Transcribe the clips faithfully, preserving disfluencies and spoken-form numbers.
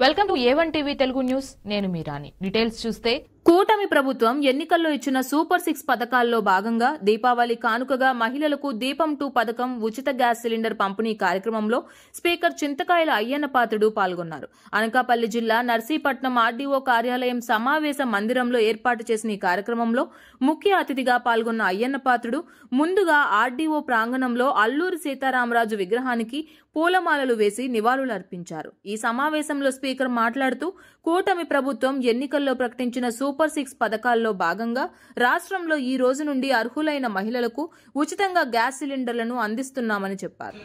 Welcome to A one TV Telugu news. నేను మీరాని. Details చూస్తే కూటమి ప్రభుత్వం ఎన్నికల్లో ఇచ్చిన సూపర్ సిక్స్ పథకాల్లో భాగంగా దీపావళి కానుకగా మహిళలకు దీపం టూ పథకం ఉచిత గ్యాస్ సిలిండర్ పంపిణీ కార్యక్రమంలో స్పీకర్ చింతకాయల అయ్యన్న పాత్రుడు పాల్గొన్నారు. అనకాపల్లి జిల్లా నర్సీపట్నం ఆర్డీఓ కార్యాలయం సమావేశ మందిరంలో ఏర్పాటు చేసిన ఈ కార్యక్రమంలో ముఖ్య అతిథిగా పాల్గొన్న అయ్యన్న పాత్రుడు ముందుగా ఆర్డీఓ ప్రాంగణంలో అల్లూరి సీతారామరాజు విగ్రహానికి పూలమాలలు వేసి నివాళులర్పించారు. ఈ సమావేశంలో స్పీకర్ మాట్లాడుతూ కూటమి ప్రభుత్వం ఎన్నికల్లో ప్రకటించిన సూపర్ సిక్స్ పథకాల్లో భాగంగా రాష్ట్రంలో ఈ రోజు నుండి అర్హులైన మహిళలకు ఉచితంగా గ్యాస్ సిలిండర్లను అందిస్తున్నామని చెప్పారు.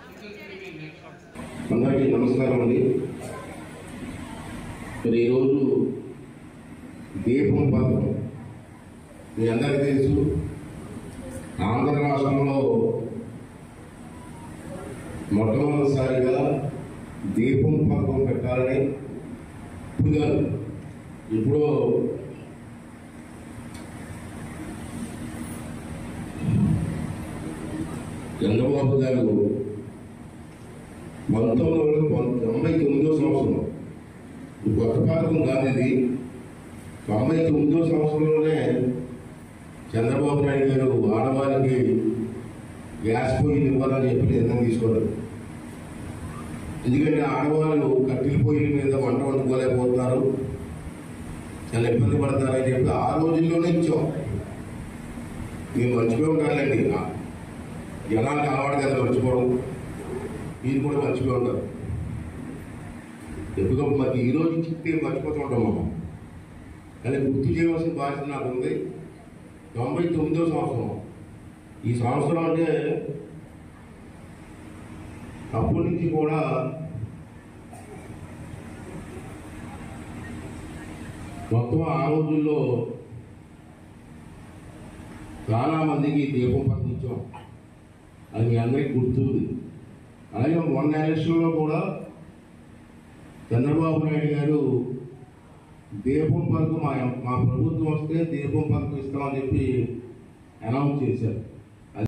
ఆంధ్ర రాష్ట్రంలో మొట్టమొదటిసారిగా దీపం పథకం పెట్టాలని ఇప్పుడు ఇప్పుడు చంద్రబాబు గారు పంతొమ్మిది వందల తొంభై తొమ్మిదో సంవత్సరం ఈ కొత్త పథకం కాదు ఇది. తొంభై తొమ్మిదో సంవత్సరంలోనే చంద్రబాబు నాయుడు గారు ఆడవారికి గ్యాస్ పొయ్యిలు ఇవ్వాలని చెప్పి నిర్ణయం తీసుకోవడం. ఎందుకంటే ఆడవాళ్ళు కట్టెల పొయ్యిల మీద వంట వండుకోలేకపోతున్నారు, చాలా ఇబ్బంది పడతారని చెప్పి ఆ రోజుల్లోనే ఇచ్చాం. మీరు మర్చిపోయి ఉంటారండి, జనానికి అలవాటు కదా మర్చిపోవడం, మీరు కూడా మర్చిపోయి ఉంటారు. ఎప్పటికప్పుడు మాకు ఈ రోజు చెప్తే మర్చిపోతూ ఉంటాం మనం, కానీ గుర్తు చేయవలసిన బాధ్యత నాకు ఉంది. తొంభై తొమ్మిదో సంవత్సరం ఈ సంవత్సరం అంటే అప్పటి నుంచి కూడా మొత్తం ఆ రోజుల్లో చాలా మందికి దీపం పట్టించాం, అది మీ అందరికీ గుర్తుంది. అలాగే మొన్న ఎలక్షన్లో కూడా చంద్రబాబు నాయుడు గారు దీపం పథకం మా మా ప్రభుత్వం వస్తే దీపం పథకం ఇస్తామని చెప్పి అనౌన్స్ చేశారు.